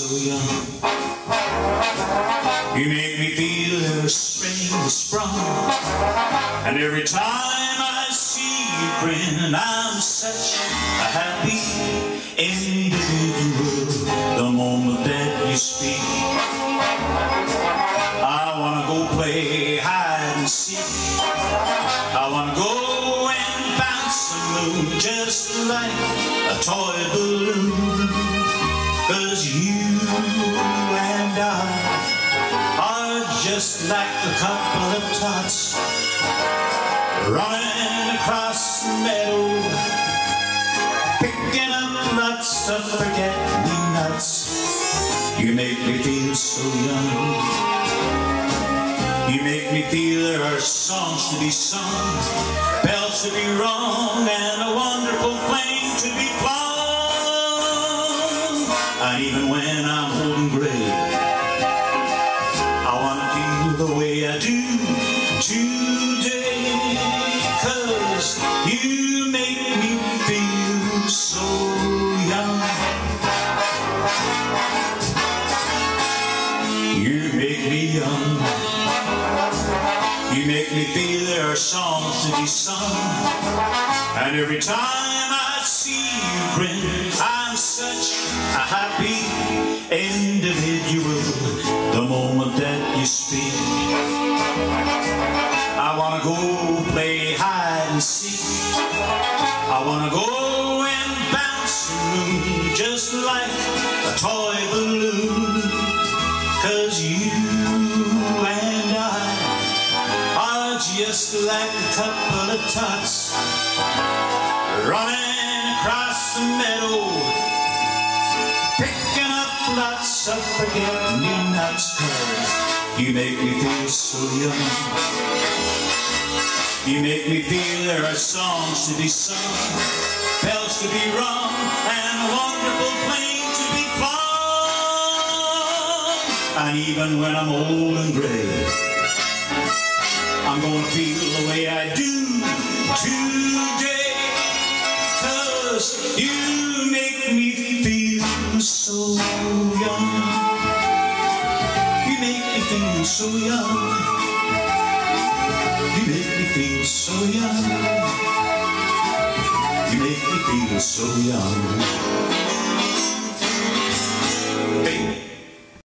so young. You make me feel the spring has sprung, and every time I see you grin, I'm such a happy individual. The moment that you speak, I wanna go play hide and seek. I wanna go and bounce the moon just like a toy balloon. 'Cause you and I are just like a couple of tots running across the meadow, picking up lots of forget-me-nots. You make me feel so young. You make me feel there are songs to be sung, bells to be rung, and a wonderful flame to be flung. And even when I'm old and gray, I want to feel the way I do today. 'Cause you make me feel so young. You make me young. You make me feel there are songs to be sung, and every time I see you grin, I'm such a happy individual. The moment that you speak, I wanna go play hide and seek. I wanna go and bounce the moon just like a toy balloon. 'Cause you and I are just like a couple of tots running across the meadow, picking up lots of forget-me-nots. 'Cause you make me feel so young. You make me feel there are songs to be sung, bells to be rung, and a wonderful flame to be flung. And even when I'm old and gray, I'm gonna feel the way I do today. 'Cause you make me feel so young. You make me feel so young. You make me feel so young. You make me feel so young.